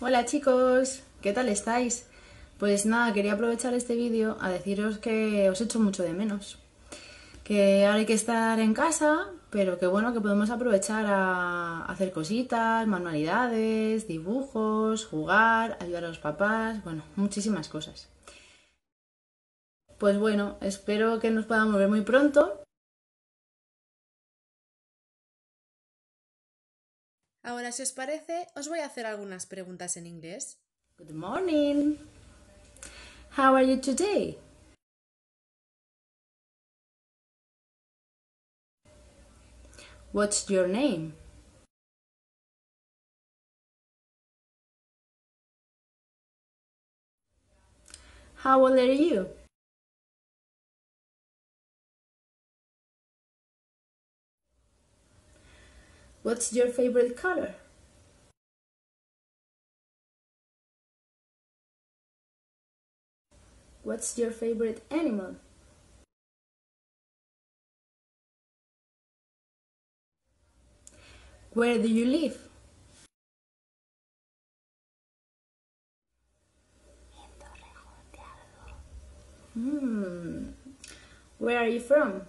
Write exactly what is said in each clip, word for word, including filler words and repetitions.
Hola chicos, ¿qué tal estáis? Pues nada, quería aprovechar este vídeo a deciros que os echo mucho de menos. Que ahora hay que estar en casa, pero que bueno, que podemos aprovechar a hacer cositas, manualidades, dibujos, jugar, ayudar a los papás, bueno, muchísimas cosas. Pues bueno, espero que nos podamos ver muy pronto. Ahora, si os parece, os voy a hacer algunas preguntas en inglés. Good morning. How are you today? What's your name? How old are you? What's your favorite color? What's your favorite animal? Where do you live? Hmm. Where are you from?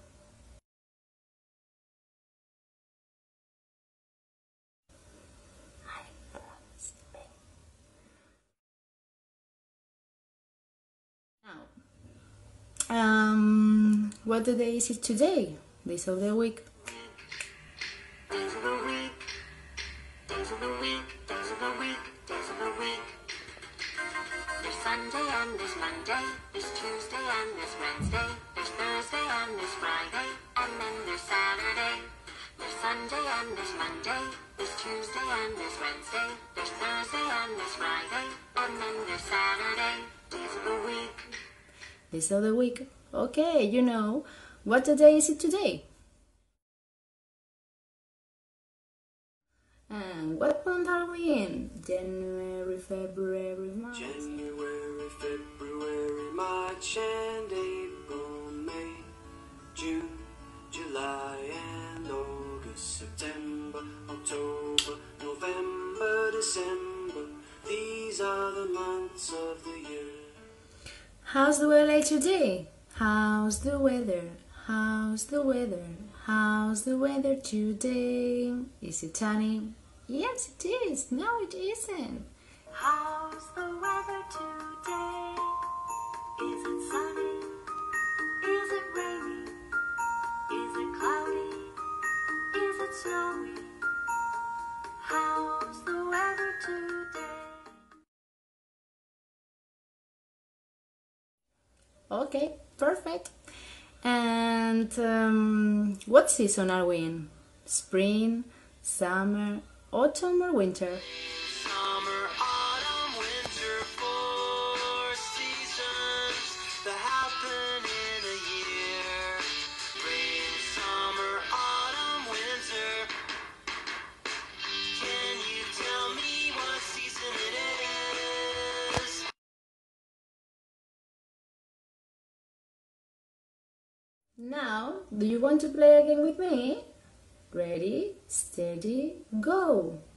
Now, um, what day is it today? Days of the week. Days of the week, days of the week, days of the week, days of the week. There's Sunday and there's Monday, there's Tuesday and there's Wednesday, there's Thursday and there's Friday, and then there's Saturday. There's Sunday and there's Monday, there's Tuesday and there's Wednesday, there's Thursday and there's Friday, and then there's Saturday. Days of the week. Days of the week. Okay, you know. What day is it today? And what month are we in? January, February, March. January, February, March, and April, May, June, July, and August, September, October, November, December. These are the months of the year. How's the weather today? How's the weather? How's the weather? How's the weather today? Is it sunny? Yes, it is. No, it isn't. How's the weather today? Is it sunny? Is it rainy? Is it cloudy? Is it snowy? How's the weather today? Okay, perfect. And um, what season are we in? Spring, summer, autumn, or winter? Summer, autumn, winter, four seasons that happen in a year. Rain, summer, autumn, winter. Can you tell me what season it is? Now, do you want to play again with me? Ready, steady, go!